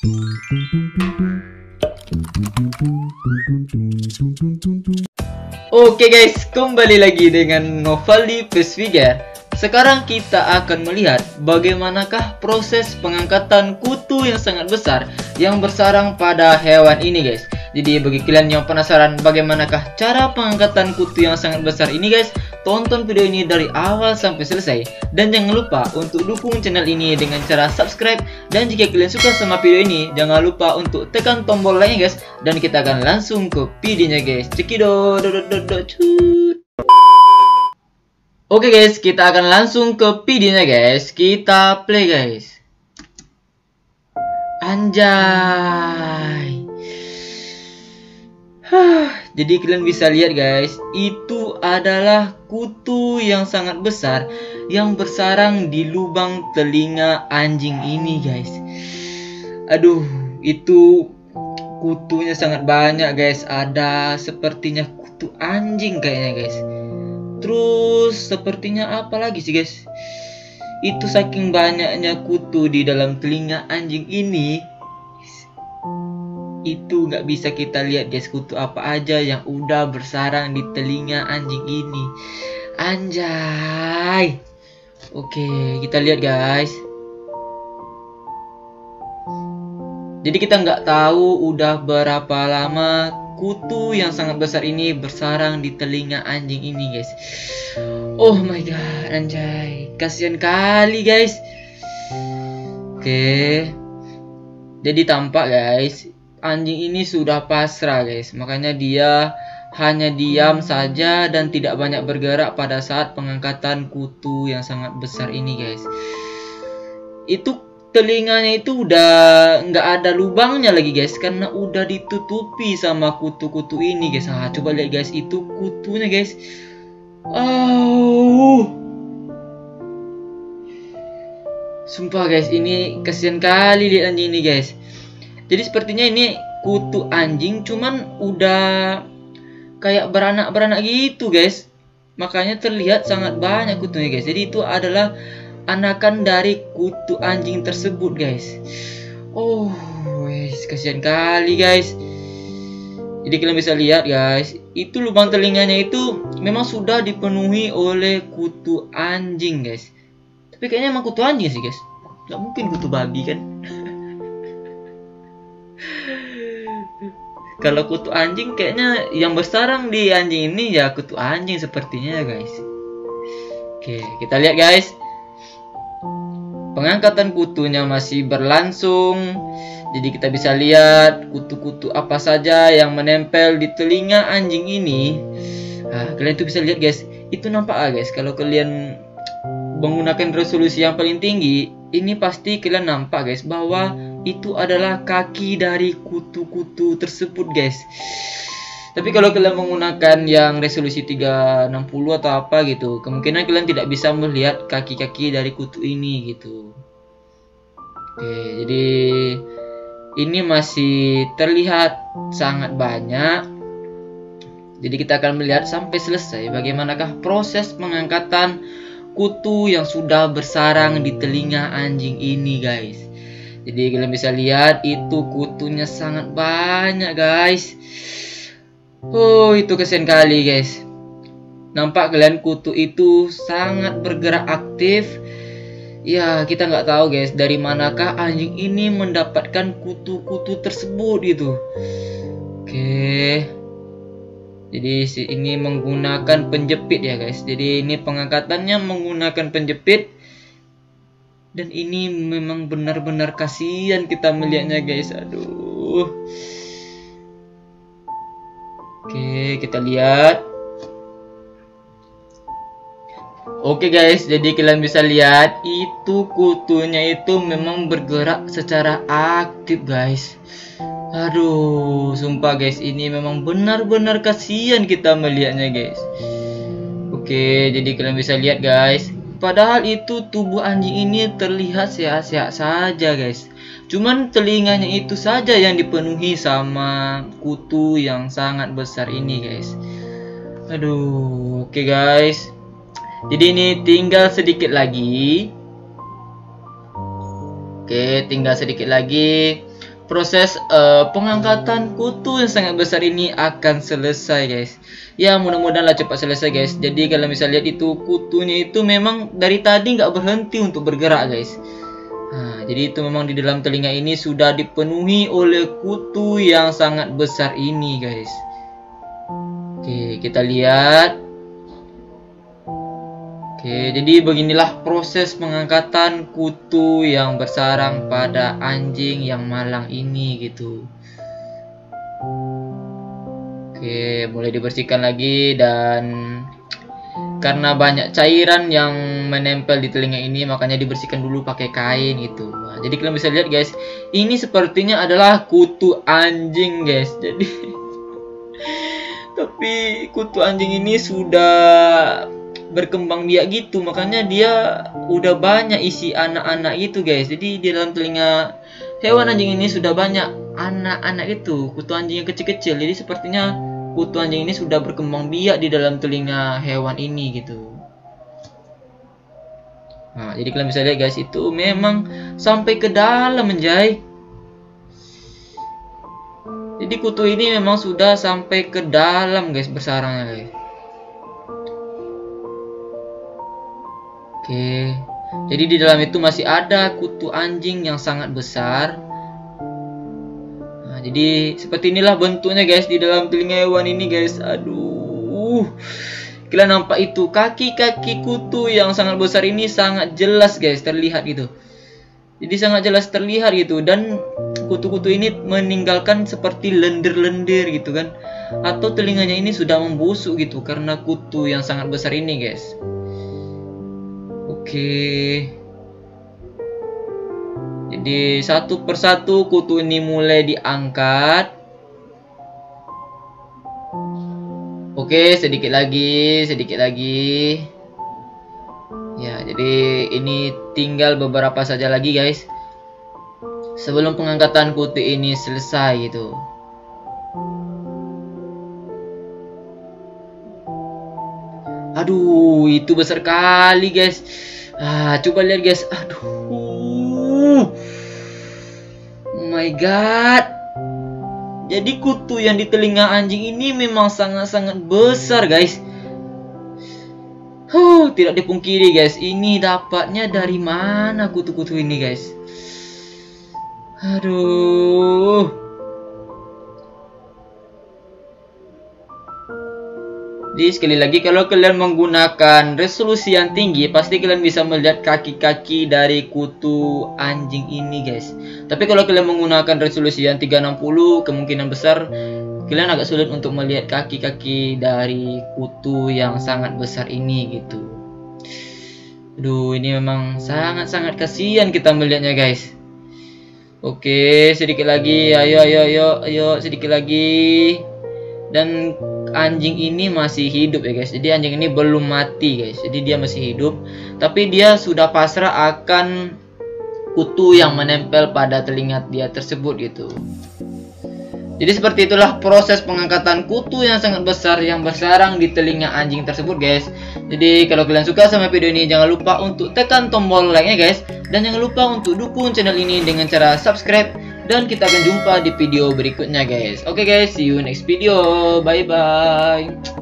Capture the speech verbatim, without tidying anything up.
Oke guys, kembali lagi dengan Novaldi Pesviger. Sekarang kita akan melihat bagaimanakah proses pengangkatan kutu yang sangat besar yang bersarang pada hewan ini guys. Jadi bagi kalian yang penasaran bagaimanakah cara pengangkatan kutu yang sangat besar ini guys, tonton video ini dari awal sampai selesai. Dan jangan lupa untuk dukung channel ini dengan cara subscribe. Dan jika kalian suka sama video ini, jangan lupa untuk tekan tombol like guys. Dan kita akan langsung ke videonya guys. Cekidot. Oke guys, kita akan langsung ke videonya guys. Kita play guys. Anjay. Jadi kalian bisa lihat guys, itu adalah kutu yang sangat besar yang bersarang di lubang telinga anjing ini guys. Aduh, itu kutunya sangat banyak guys. Ada sepertinya kutu anjing kayaknya guys. Terus sepertinya apa lagi sih guys? Itu saking banyaknya kutu di dalam telinga anjing ini, itu nggak bisa kita lihat guys kutu apa aja yang udah bersarang di telinga anjing ini. Anjay. Oke, kita lihat guys. Jadi kita nggak tahu udah berapa lama kutu yang sangat besar ini bersarang di telinga anjing ini guys. Oh my god, anjay, kasihan kali guys. Oke, jadi tampak guys, anjing ini sudah pasrah guys. Makanya dia hanya diam saja dan tidak banyak bergerak pada saat pengangkatan kutu yang sangat besar ini guys. Itu telinganya itu udah nggak ada lubangnya lagi guys, karena udah ditutupi sama kutu-kutu ini guys. Ah, coba lihat guys, itu kutunya guys. Oh, sumpah guys, ini kasihan kali lihat anjing ini guys. Jadi sepertinya ini kutu anjing, cuman udah kayak beranak-beranak gitu guys. Makanya terlihat sangat banyak kutunya guys. Jadi itu adalah anakan dari kutu anjing tersebut guys. Oh, guys, kasihan kali guys. Jadi kalian bisa lihat guys, itu lubang telinganya itu memang sudah dipenuhi oleh kutu anjing guys. Tapi kayaknya emang kutu anjing sih guys. Gak mungkin kutu babi kan. Kalau kutu anjing kayaknya yang bersarang di anjing ini ya kutu anjing sepertinya guys. Oke, kita lihat guys. Pengangkatan kutunya masih berlangsung. Jadi kita bisa lihat kutu-kutu apa saja yang menempel di telinga anjing ini. Nah, kalian tuh bisa lihat guys, itu nampak ah guys, kalau kalian menggunakan resolusi yang paling tinggi, ini pasti kalian nampak guys bahwa itu adalah kaki dari kutu-kutu tersebut guys. Tapi kalau kalian menggunakan yang resolusi tiga enam puluh atau apa gitu, kemungkinan kalian tidak bisa melihat kaki-kaki dari kutu ini gitu. Oke, jadi ini masih terlihat sangat banyak. Jadi kita akan melihat sampai selesai bagaimanakah proses pengangkatan kutu yang sudah bersarang di telinga anjing ini guys. Jadi kalian bisa lihat itu kutunya sangat banyak guys. Oh, itu kasihan kali guys. Nampak kalian kutu itu sangat bergerak aktif. Ya, kita nggak tahu guys dari manakah anjing ini mendapatkan kutu-kutu tersebut gitu. Oke. Jadi ini menggunakan penjepit ya guys. Jadi ini pengangkatannya menggunakan penjepit. Dan ini memang benar-benar kasihan kita melihatnya guys. Aduh. Oke, kita lihat. Oke guys, jadi kalian bisa lihat itu kutunya itu memang bergerak secara aktif guys. Aduh, sumpah guys, ini memang benar-benar kasihan kita melihatnya guys. Oke, jadi kalian bisa lihat guys, padahal itu tubuh anjing ini terlihat sehat-sehat saja guys. Cuman telinganya itu saja yang dipenuhi sama kutu yang sangat besar ini guys. Aduh, oke guys. Jadi ini tinggal sedikit lagi. Oke, tinggal sedikit lagi. proses uh, pengangkatan kutu yang sangat besar ini akan selesai guys. Ya mudah-mudahanlah cepat selesai guys. Jadi kalau misalnya lihat itu kutunya itu memang dari tadi nggak berhenti untuk bergerak guys. Nah, jadi itu memang di dalam telinga ini sudah dipenuhi oleh kutu yang sangat besar ini guys. Oke, kita lihat. Oke, jadi beginilah proses pengangkatan kutu yang bersarang pada anjing yang malang ini gitu. Oke, boleh dibersihkan lagi, dan karena banyak cairan yang menempel di telinga ini makanya dibersihkan dulu pakai kain gitu. Nah, jadi kalian bisa lihat guys, ini sepertinya adalah kutu anjing guys. Jadi tapi kutu anjing ini sudah berkembang biak gitu, makanya dia udah banyak isi anak-anak gitu guys. Jadi di dalam telinga hewan anjing ini sudah banyak anak-anak itu, kutu anjing yang kecil-kecil. Jadi sepertinya kutu anjing ini sudah berkembang biak di dalam telinga hewan ini gitu. Nah, jadi kalian bisa lihat guys, itu memang sampai ke dalam menjai. Jadi kutu ini memang sudah sampai ke dalam guys bersarangnya guys. Oke, jadi di dalam itu masih ada kutu anjing yang sangat besar. Nah, jadi seperti inilah bentuknya guys di dalam telinga hewan ini guys. Aduh, kalian nampak itu kaki-kaki kutu yang sangat besar ini sangat jelas guys, terlihat gitu. Jadi sangat jelas terlihat gitu, dan kutu-kutu ini meninggalkan seperti lendir-lendir gitu kan, atau telinganya ini sudah membusuk gitu karena kutu yang sangat besar ini guys. Oke, jadi satu persatu kutu ini mulai diangkat. Oke, sedikit lagi, sedikit lagi. Ya, jadi ini tinggal beberapa saja lagi guys sebelum pengangkatan kutu ini selesai gitu. Aduh, itu besar kali guys. Ah, coba lihat guys. Aduh, oh my god. Jadi kutu yang di telinga anjing ini memang sangat-sangat besar guys. Huh, tidak dipungkiri guys, ini dapatnya dari mana kutu-kutu ini guys. Aduh. Jadi sekali lagi, kalau kalian menggunakan resolusi yang tinggi, pasti kalian bisa melihat kaki-kaki dari kutu anjing ini guys. Tapi kalau kalian menggunakan resolusi yang tiga enam puluh, kemungkinan besar kalian agak sulit untuk melihat kaki-kaki dari kutu yang sangat besar ini gitu. Aduh, ini memang sangat-sangat kasihan kita melihatnya guys. Oke, sedikit lagi, ayo ayo ayo ayo sedikit lagi. Dan anjing ini masih hidup ya guys. Jadi anjing ini belum mati guys. Jadi dia masih hidup, tapi dia sudah pasrah akan kutu yang menempel pada telinga dia tersebut gitu. Jadi seperti itulah proses pengangkatan kutu yang sangat besar yang bersarang di telinga anjing tersebut guys. Jadi kalau kalian suka sama video ini, jangan lupa untuk tekan tombol like nya guys, dan jangan lupa untuk dukung channel ini dengan cara subscribe. Dan kita akan jumpa di video berikutnya guys. Oke guys, see you next video. Bye bye.